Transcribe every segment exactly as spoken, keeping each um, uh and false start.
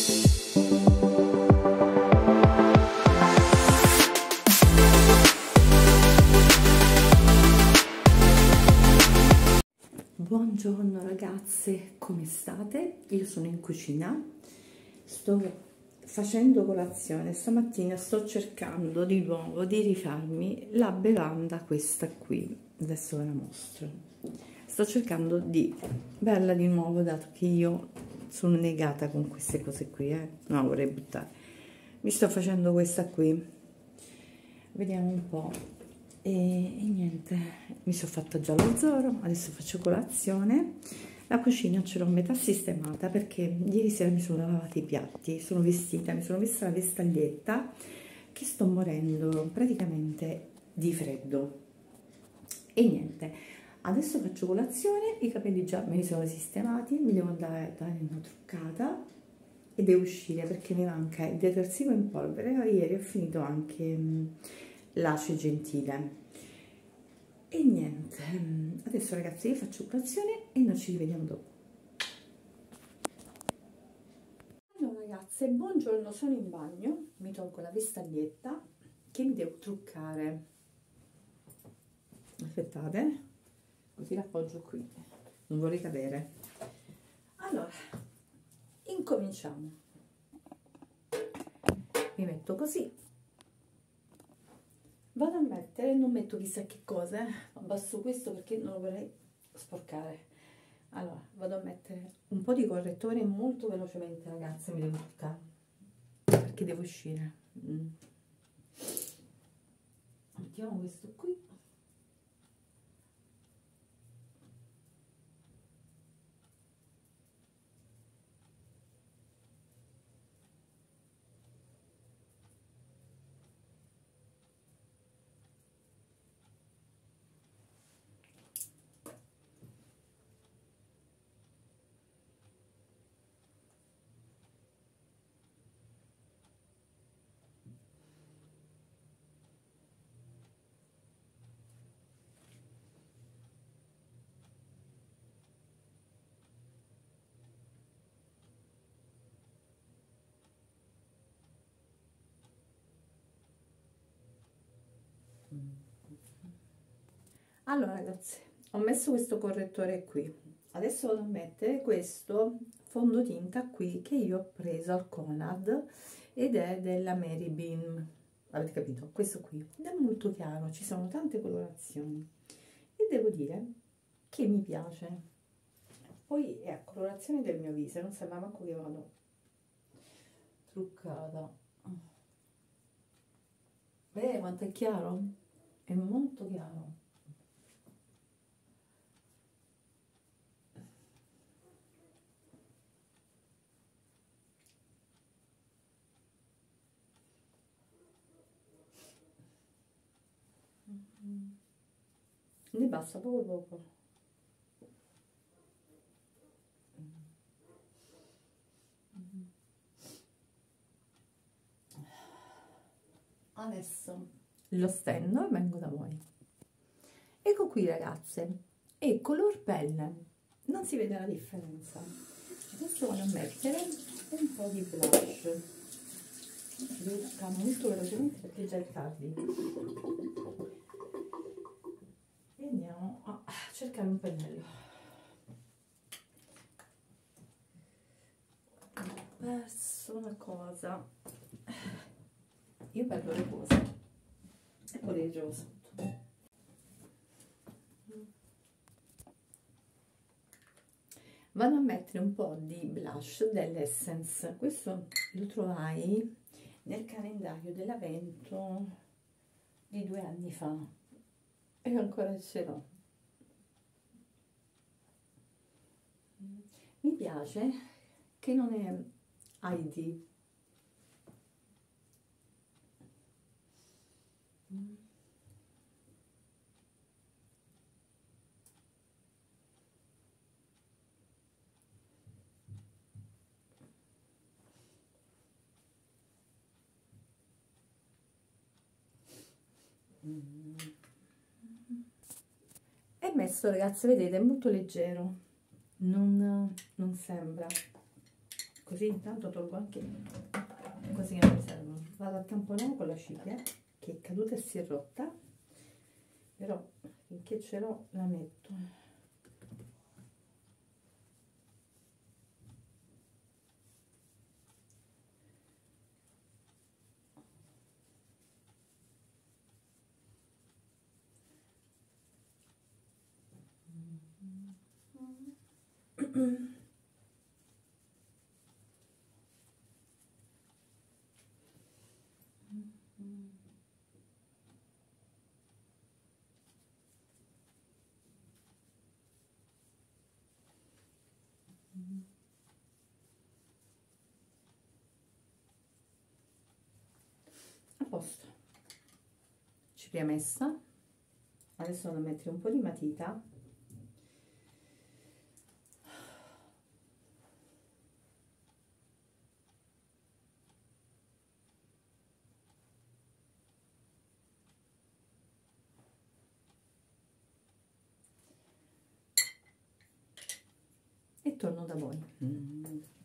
Buongiorno ragazze, come state? Io sono in cucina, sto facendo colazione. Stamattina sto cercando di nuovo di rifarmi la bevanda questa qui, adesso ve la mostro. Sto cercando di berla di nuovo, dato che io sono negata con queste cose qui, eh? Non la vorrei buttare. Mi sto facendo questa qui, vediamo un po'. E, e niente, mi sono fatta già lo zoro, adesso faccio colazione. La cucina ce l'ho metà sistemata perché ieri sera mi sono lavata i piatti, sono vestita, mi sono messa la vestaglietta che sto morendo praticamente di freddo. E niente, adesso faccio colazione, i capelli già me li sono sistemati, mi devo andare a dare una truccata e devo uscire perché mi manca il detersivo in polvere. Ieri ho finito anche l'Ace Gentile. E niente, adesso ragazzi io faccio colazione e noi ci rivediamo dopo. Allora ragazze, buongiorno, sono in bagno, mi tolgo la vestaglietta che mi devo truccare. Aspettate, così l'appoggio qui, non vorrei cadere. Allora, incominciamo. Mi metto così. Vado a mettere, non metto chissà che cosa, eh? Abbasso questo perché non lo vorrei sporcare. Allora, vado a mettere un po' di correttore molto velocemente, ragazze, mi devo truccare, perché devo uscire. Mm. Mettiamo questo qui. Allora ragazzi, ho messo questo correttore qui, adesso vado a mettere questo fondotinta qui che io ho preso al Conad ed è della Mary Bean, avete capito? Questo qui ed è molto chiaro, ci sono tante colorazioni e devo dire che mi piace. Poi è a colorazione del mio viso, non sembra manco che vado truccata. Vedete quanto è chiaro? È molto chiaro. Ne basta poco poco. Adesso lo stendo e vengo da voi. Ecco qui ragazze, è color pelle, non si vede la differenza. Adesso vado a mettere un po' di blush, devo toccare molto velocemente perché già è tardi. E andiamo a cercare un pennello. Ho perso una cosa, io perdo le cose e poi le ritrovo sotto. Vado a mettere un po' di blush dell'Essence, questo lo trovai nel calendario dell'avvento di due anni fa e ancora ce l'ho. Mi piace che non è I D. È messo, ragazzi, vedete, è molto leggero, non, non sembra. così intanto tolgo anche così che mi servono. Vado a tamponare con la cipria che è caduta e si è rotta, però finché ce l'ho la metto. A posto, cipria messa. Adesso vado a mettere un po' di matita e torno da voi. Mm.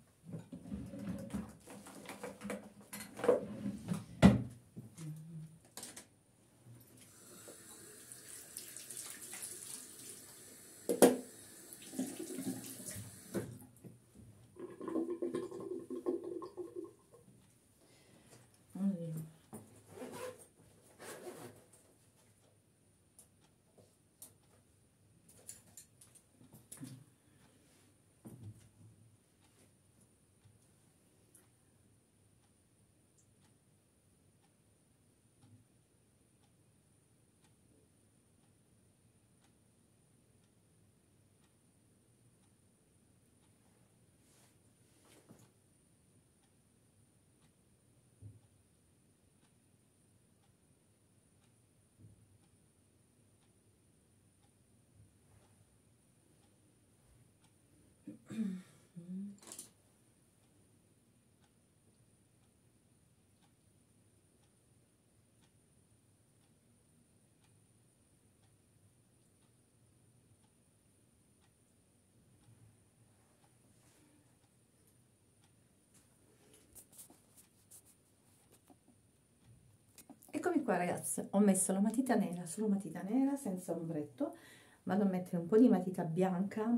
Eccomi qua ragazze, ho messo la matita nera, solo matita nera senza ombretto. Vado a mettere un po' di matita bianca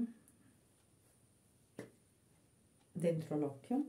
dentro l'occhio.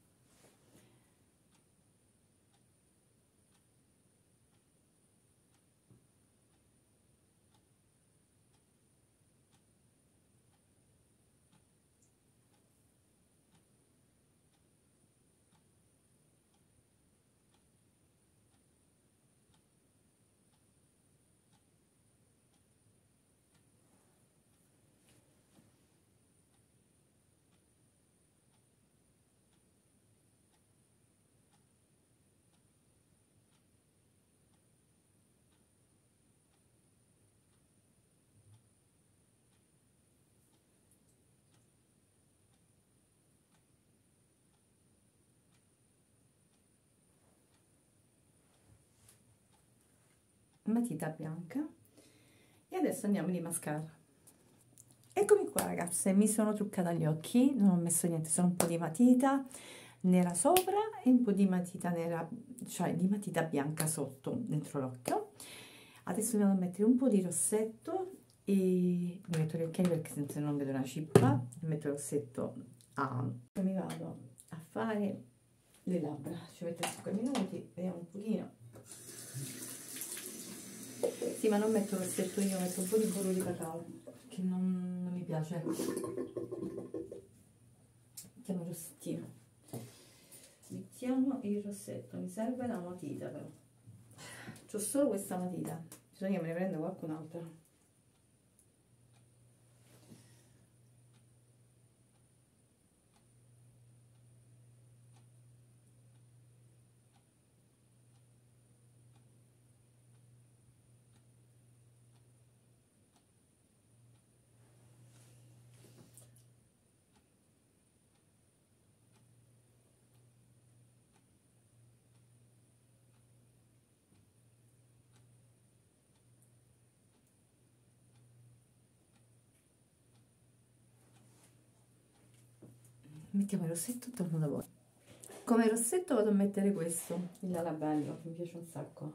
Matita bianca e adesso andiamo di mascara. Eccomi qua ragazze, mi sono truccata gli occhi, non ho messo niente, solo un po' di matita nera sopra e un po' di matita nera, cioè di matita bianca sotto dentro l'occhio. Adesso andiamo a mettere un po' di rossetto e mi metto gli occhiali perché senza non vedo una cippa. Metto il rossetto a... mi vado a fare le labbra, ci metto cinque minuti, vediamo un pochino. Sì, ma non metto il rossetto io, metto un po' di burro di cacao perché non, non mi piace. Mettiamo il rossettino, mettiamo il rossetto, mi serve la matita però, c'ho solo questa matita, bisogna che me ne prendo qualcun'altra. mettiamo il rossetto, torno da voi. Come rossetto vado a mettere questo, il Larabello, che mi piace un sacco.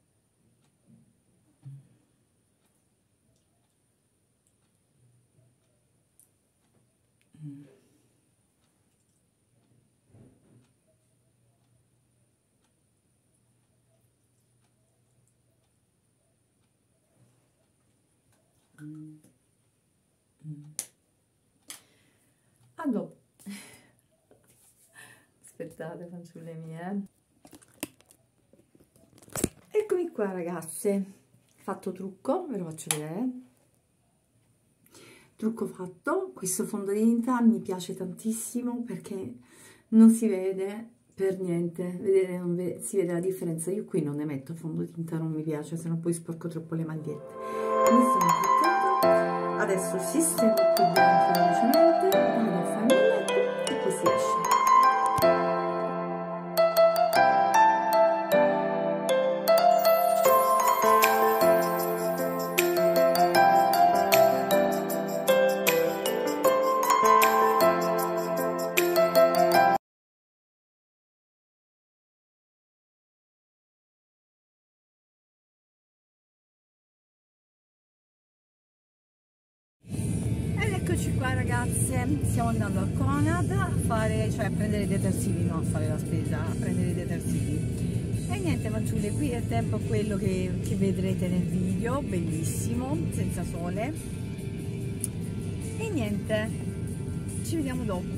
Mm. Mm. Mm. A dopo. Aspettate, fanciulle mie. Eccomi qua ragazze, fatto trucco, ve lo faccio vedere. Trucco fatto, questo fondotinta mi piace tantissimo perché non si vede per niente, vedete, non ve si vede la differenza. Io qui non ne metto fondotinta, non mi piace, se no poi sporco troppo le magliette. Mi sono truccata, adesso sistemo qui dentro velocemente, vado a fare il letto e poi si esce. Eccoci qua ragazze, stiamo andando al Conad a fare, cioè a prendere i detersivi, no a fare la spesa, a prendere i detersivi. E niente fanciulle, qui è il tempo quello che, che vedrete nel video, bellissimo, senza sole. E niente, ci vediamo dopo.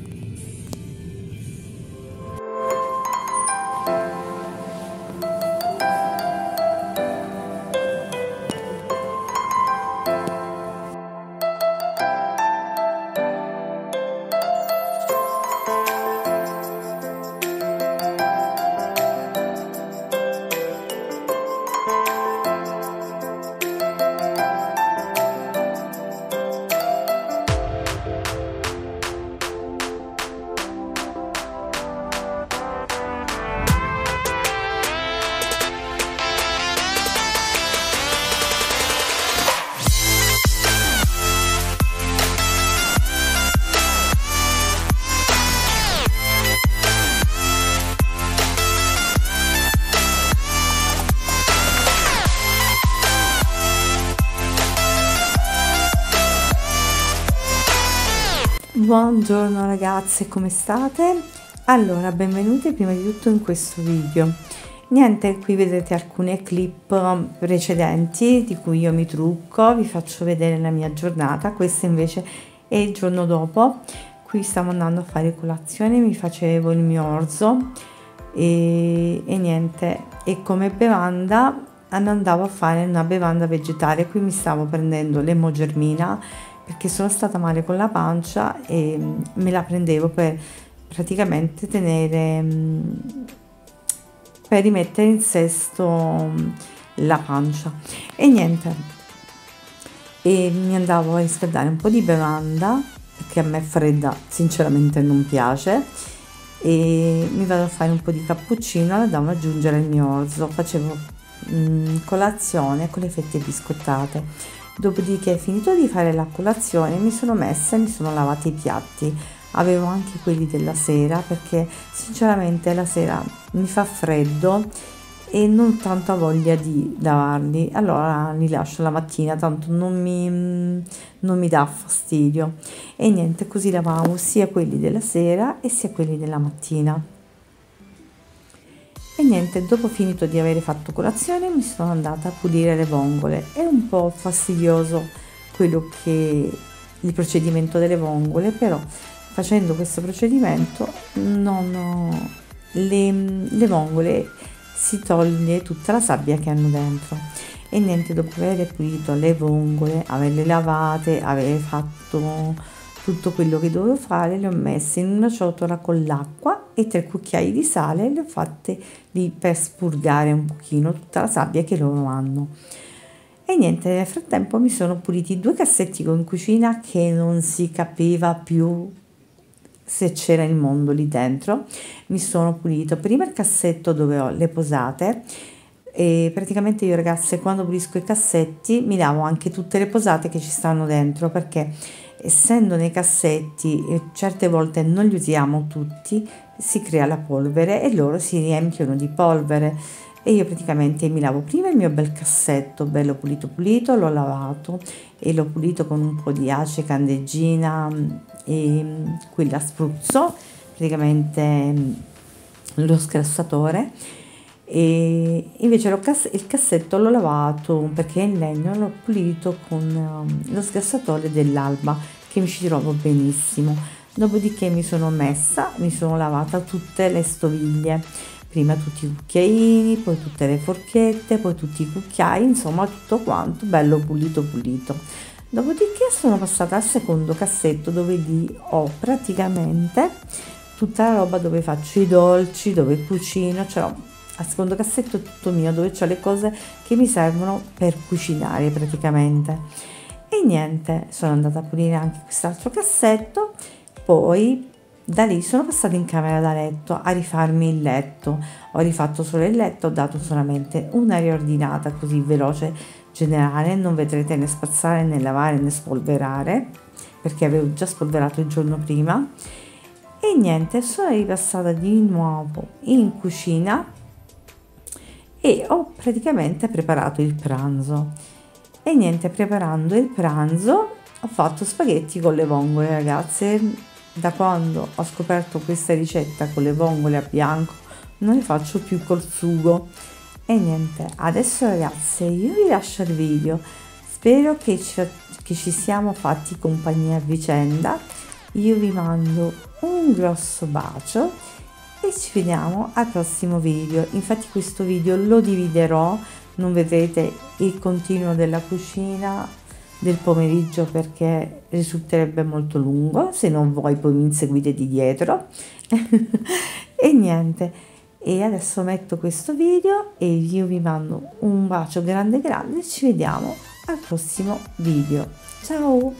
Buongiorno ragazze, come state? Allora, benvenute prima di tutto in questo video. Niente, qui vedete alcune clip precedenti di cui io mi trucco, vi faccio vedere la mia giornata. Questa invece è il giorno dopo. Qui stavo andando a fare colazione, mi facevo il mio orzo e, e niente, e come bevanda andavo a fare una bevanda vegetale. Qui mi stavo prendendo l'emogermina perché sono stata male con la pancia e me la prendevo per praticamente tenere, per rimettere in sesto la pancia. E niente, e mi andavo a riscaldare un po' di bevanda perché a me fredda sinceramente non piace, e mi vado a fare un po' di cappuccino, andavo ad aggiungere il mio orzo, facevo mh, colazione con le fette biscottate. Dopodiché, finito di fare la colazione, mi sono messa e mi sono lavati i piatti. Avevo anche quelli della sera perché sinceramente la sera mi fa freddo e non tanta voglia di lavarli, allora li lascio la mattina, tanto non mi, non mi dà fastidio. E niente, così lavavo sia quelli della sera e sia quelli della mattina. E niente, dopo finito di aver fatto colazione mi sono andata a pulire le vongole. È un po' fastidioso quello che il procedimento delle vongole, però facendo questo procedimento non ho, le, le vongole si toglie tutta la sabbia che hanno dentro. E niente, dopo aver pulito le vongole, averle lavate, aver fatto tutto quello che dovevo fare, le ho messe in una ciotola con l'acqua e tre cucchiai di sale, le ho fatte lì per spurgare un pochino tutta la sabbia che loro hanno. E niente, nel frattempo mi sono puliti due cassetti in cucina che non si capiva più se c'era il mondo lì dentro. Mi sono pulito prima il cassetto dove ho le posate, e praticamente io ragazze quando pulisco i cassetti mi lavo anche tutte le posate che ci stanno dentro, perché essendo nei cassetti e certe volte non li usiamo tutti, si crea la polvere e loro si riempiono di polvere. E io praticamente mi lavo prima il mio bel cassetto, bello pulito pulito, l'ho lavato e l'ho pulito con un po' di ace, candeggina e quella spruzzo, praticamente lo sgrassatore. E invece lo cass- il cassetto l'ho lavato perché in legno, l'ho pulito con um, lo sgrassatore dell'Alba, che mi ci trovo benissimo. Dopodiché mi sono messa, mi sono lavata tutte le stoviglie, prima tutti i cucchiaini, poi tutte le forchette, poi tutti i cucchiai, insomma tutto quanto bello pulito pulito. Dopodiché sono passata al secondo cassetto, dove lì ho praticamente tutta la roba dove faccio i dolci, dove cucino, cioè al secondo cassetto è tutto mio, dove ho le cose che mi servono per cucinare praticamente. E niente, sono andata a pulire anche quest'altro cassetto, poi da lì sono passata in camera da letto a rifarmi il letto. Ho rifatto solo il letto, ho dato solamente una riordinata così veloce generale, non vedrete né spazzare né lavare né spolverare, perché avevo già spolverato il giorno prima. E niente, sono ripassata di nuovo in cucina e ho praticamente preparato il pranzo. E niente, preparando il pranzo ho fatto spaghetti con le vongole, ragazze. Da quando ho scoperto questa ricetta con le vongole a bianco non le faccio più col sugo. E niente, adesso ragazze io vi lascio il video, spero che ci, che ci siamo fatti compagnia a vicenda. Io vi mando un grosso bacio e ci vediamo al prossimo video. Infatti questo video lo dividerò, non vedrete il continuo della cucina del pomeriggio perché risulterebbe molto lungo, se non voi poi mi inseguite di dietro. E niente, e adesso metto questo video e io vi mando un bacio grande grande e ci vediamo al prossimo video. Ciao!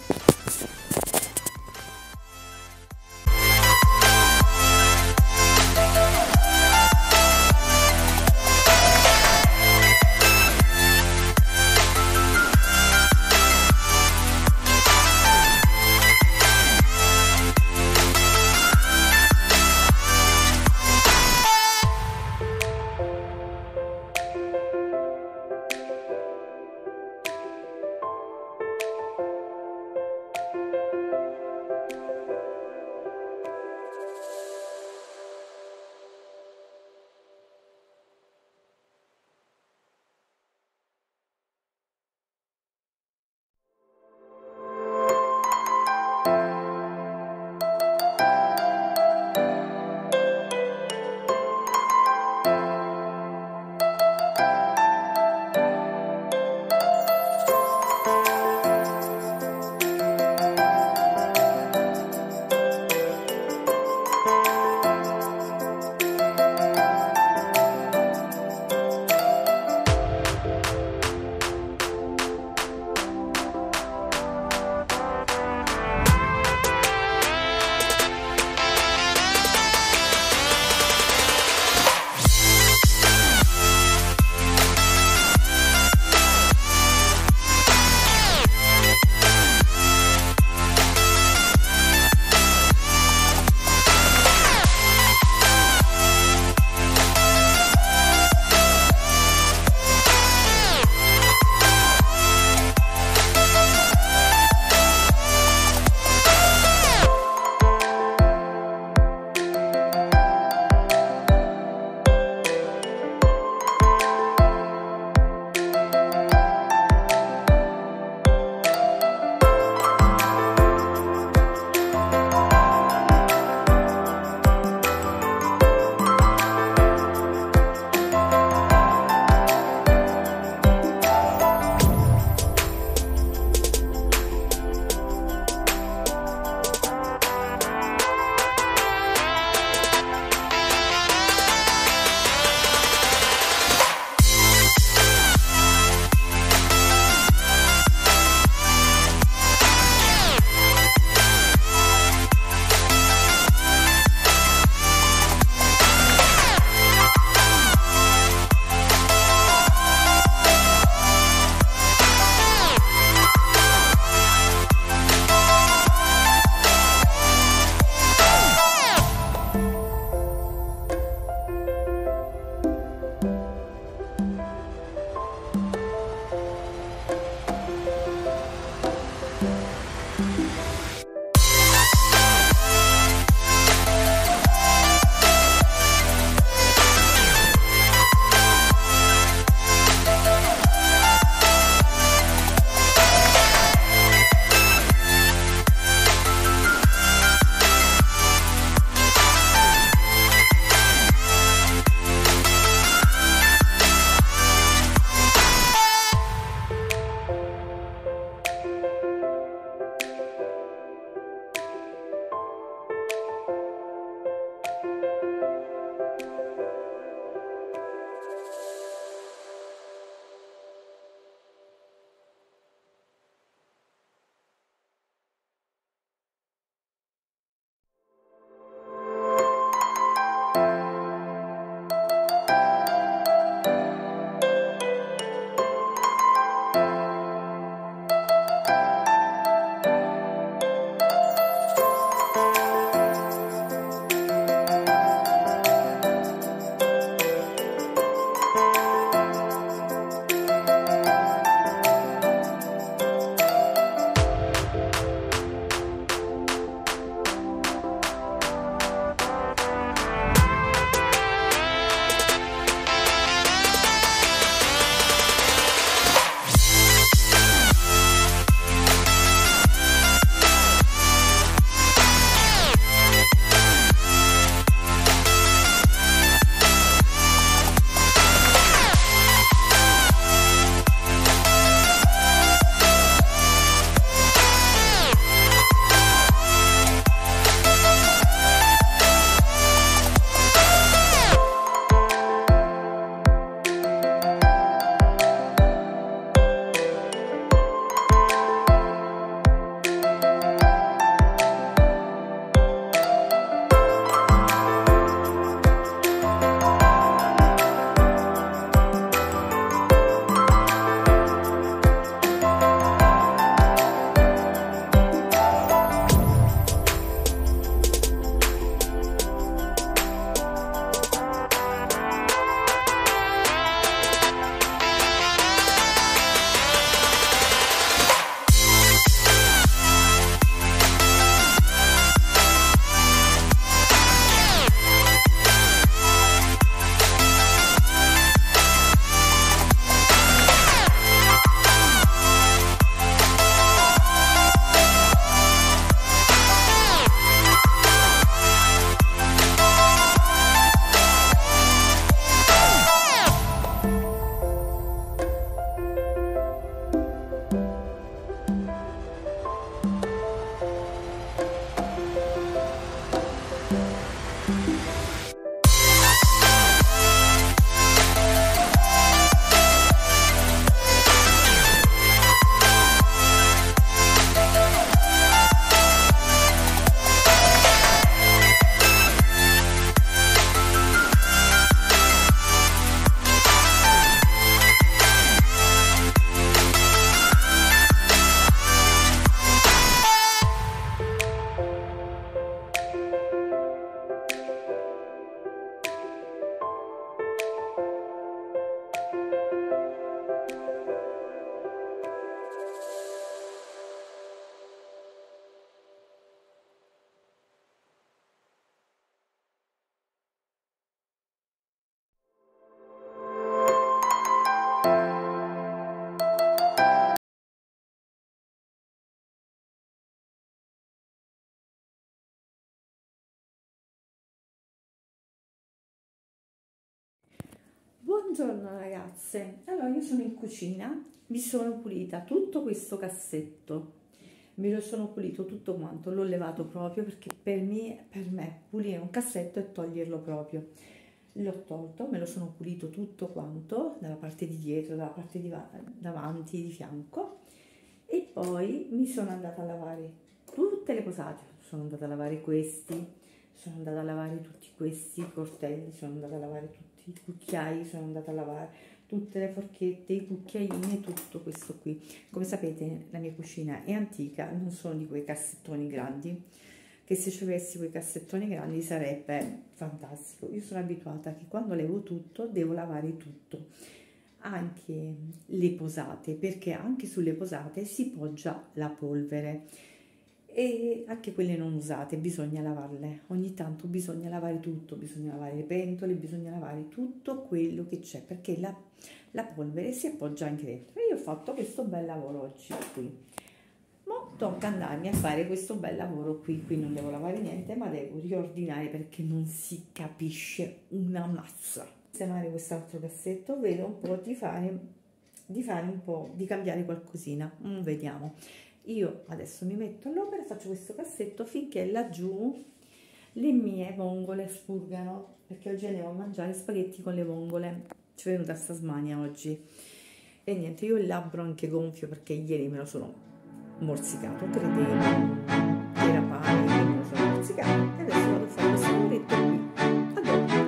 Buongiorno ragazze, allora io sono in cucina, mi sono pulita tutto questo cassetto, me lo sono pulito tutto quanto, l'ho levato proprio perché per me, per me pulire un cassetto è toglierlo proprio. L'ho tolto, me lo sono pulito tutto quanto, dalla parte di dietro, dalla parte di davanti, di fianco, e poi mi sono andata a lavare tutte le posate, sono andata a lavare questi, sono andata a lavare tutti questi cortelli, sono andata a lavare tutti i cucchiai, sono andata a lavare tutte le forchette, i cucchiaini e tutto questo qui. Come sapete la mia cucina è antica, non sono di quei cassettoni grandi, che se ci avessi quei cassettoni grandi sarebbe fantastico. Io sono abituata che quando levo tutto devo lavare tutto, anche le posate, perché anche sulle posate si poggia la polvere e anche quelle non usate bisogna lavarle, ogni tanto bisogna lavare tutto, bisogna lavare le pentole, bisogna lavare tutto quello che c'è, perché la, la polvere si appoggia anche dentro. E io ho fatto questo bel lavoro oggi qui. Mo tocca andarmi a fare questo bel lavoro qui, qui non devo lavare niente, ma devo riordinare perché non si capisce una mazza. Sistemare quest'altro cassetto, vedo un po' di fare, di fare un po', di cambiare qualcosina, mm, vediamo. Io adesso mi metto all'opera e faccio questo cassetto finché laggiù le mie vongole spurgano, perché oggi andiamo a mangiare spaghetti con le vongole, ci è venuta sta smania oggi. E niente, io il labbro anche gonfio perché ieri me lo sono morsicato, credevo che era pane, me lo sono morsicato e adesso vado a fare questo lavoretto qui. A dopo.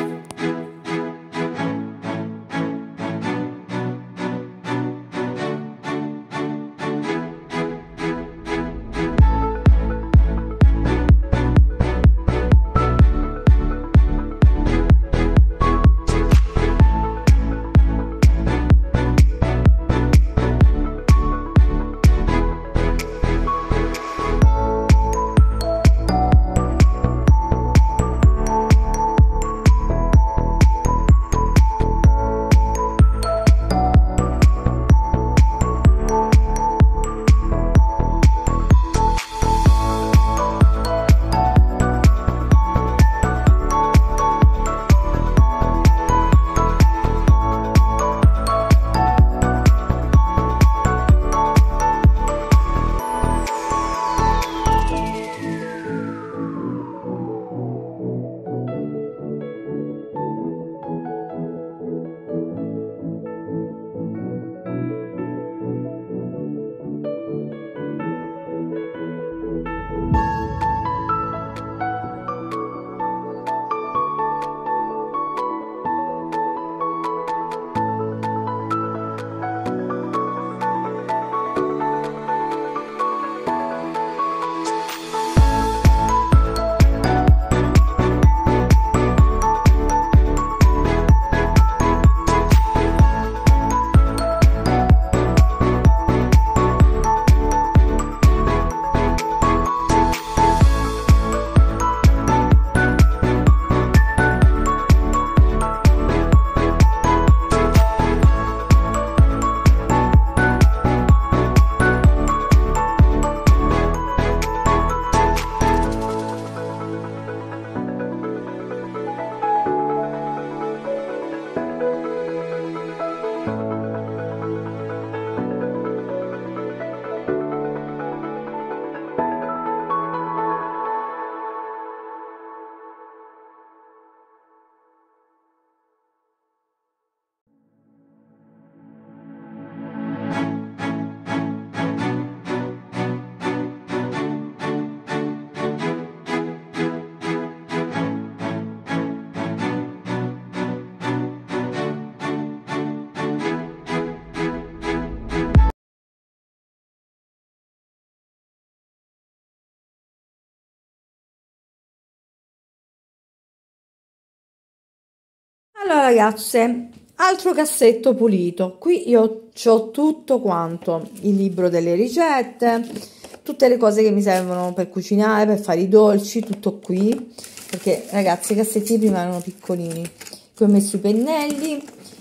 Allora ragazze, altro cassetto pulito. Qui io ho tutto quanto, il libro delle ricette, tutte le cose che mi servono per cucinare, per fare i dolci, tutto qui, perché ragazzi i cassetti prima erano piccolini. Qui ho messo i pennelli,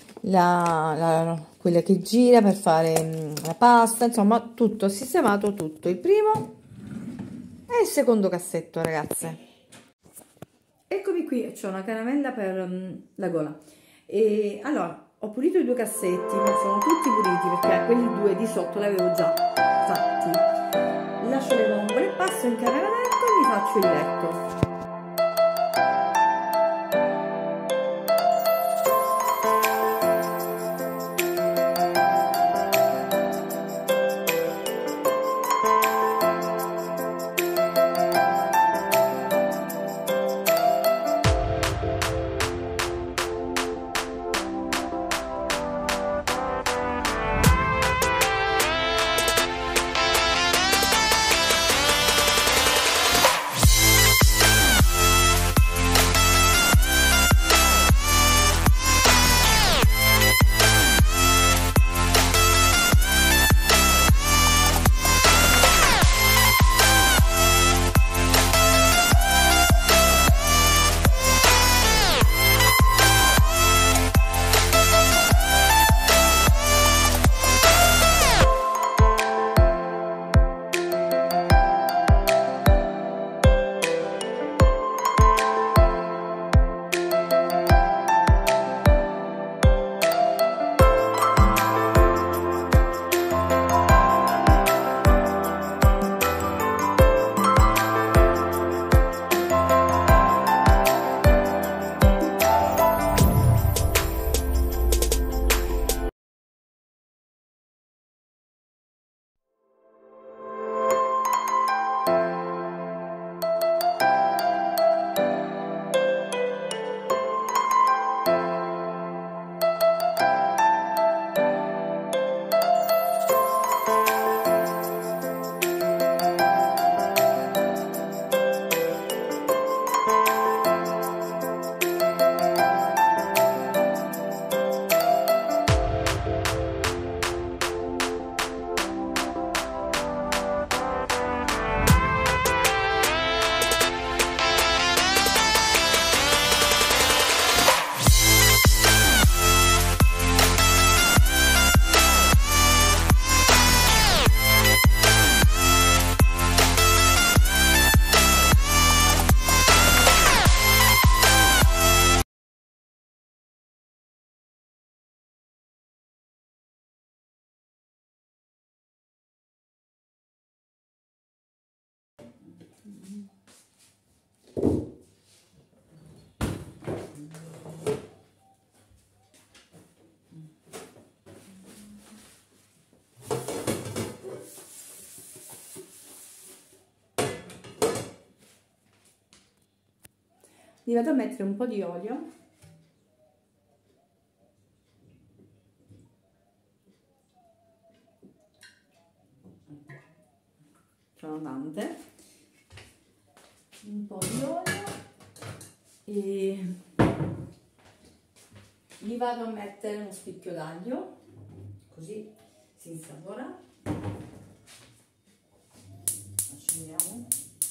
la, la, quella che gira per fare la pasta, insomma tutto sistemato, tutto. Il primo e il secondo cassetto, ragazze. Eccomi qui, c'ho una caramella per um, la gola, E allora ho pulito i due cassetti, ma sono tutti puliti perché quelli due di sotto li avevo già fatti. Lascio le vongole, passo in camera letto e mi faccio il letto. Gli vado a mettere un po' di olio, sono tante, un po' di olio e gli vado a mettere uno spicchio d'aglio, così si insapora. Accendiamo.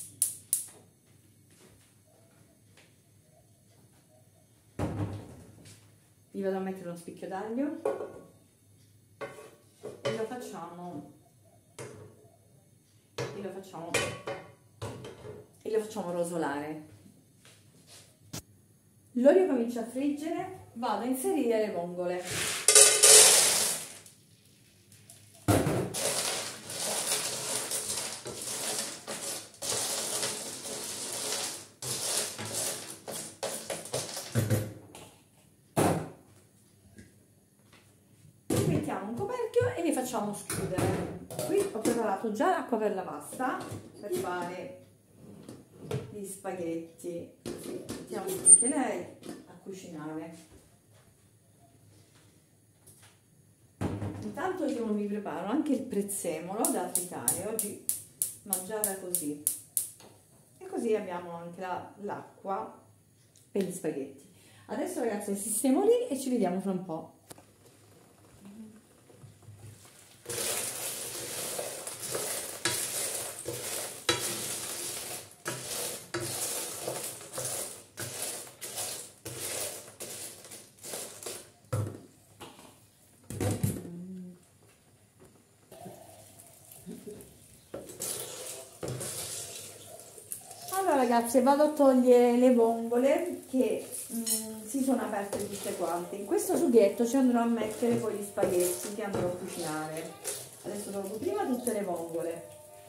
Gli vado a mettere uno spicchio d'aglio e lo facciamo e lo facciamo e lo facciamo rosolare. L'olio comincia a friggere, vado a inserire le vongole. Mettiamo un coperchio e li facciamo schiudere. Qui ho preparato già l'acqua per la pasta per fare gli spaghetti. Così mettiamo anche lei a cucinare. Intanto io mi preparo anche il prezzemolo da fritare. Oggi mangiare così. E così abbiamo anche l'acqua la, per gli spaghetti. Adesso ragazzi sistemo lì e ci vediamo fra un po'. Allora ragazzi, vado a togliere le vongole che mh, si sono aperte tutte quante. In questo sughetto ci andrò a mettere poi gli spaghetti che andrò a cucinare. Adesso tolgo prima tutte le vongole.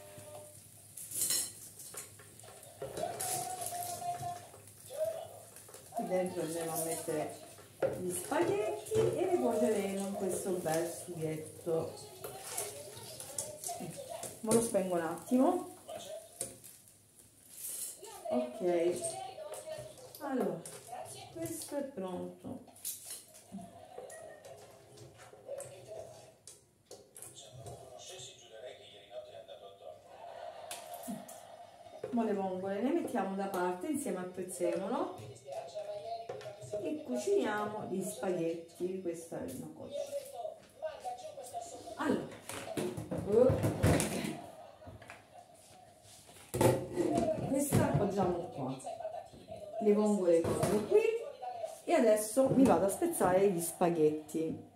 Qui dentro andremo a mettere gli spaghetti e li cuoceremo in questo bel sughetto. Ora lo spengo un attimo. Ok, allora questo è pronto. Ora le vongole le mettiamo da parte insieme al prezzemolo e cuciniamo gli spaghetti. Questa è una cosa. Allora, questa appoggiamo qua, le vongole così qui e adesso mi vado a spezzare gli spaghetti.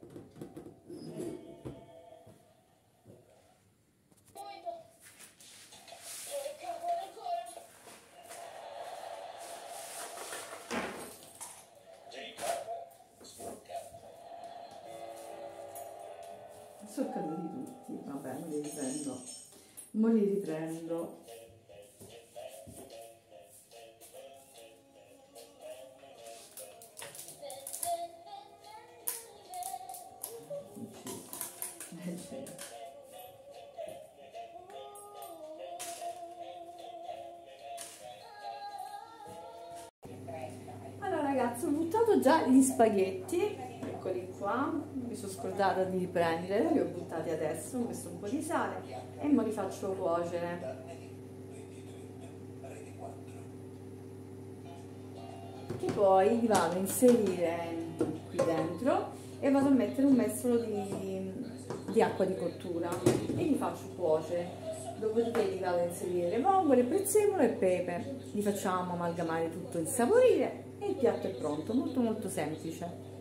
Sono caduti tutti, vabbè, me li riprendo, me li riprendo. Allora ragazzi, ho buttato già gli spaghetti, eccoli qua, mi sono scordata di riprendere, li ho buttati adesso, ho messo un po' di sale e me li faccio cuocere. Che poi li vado a inserire qui dentro e vado a mettere un mestolo di, di acqua di cottura e li faccio cuocere. Dopodiché li vado a inserire le vongole, prezzemolo e pepe, li facciamo amalgamare tutto, insaporire e il piatto è pronto, molto molto semplice.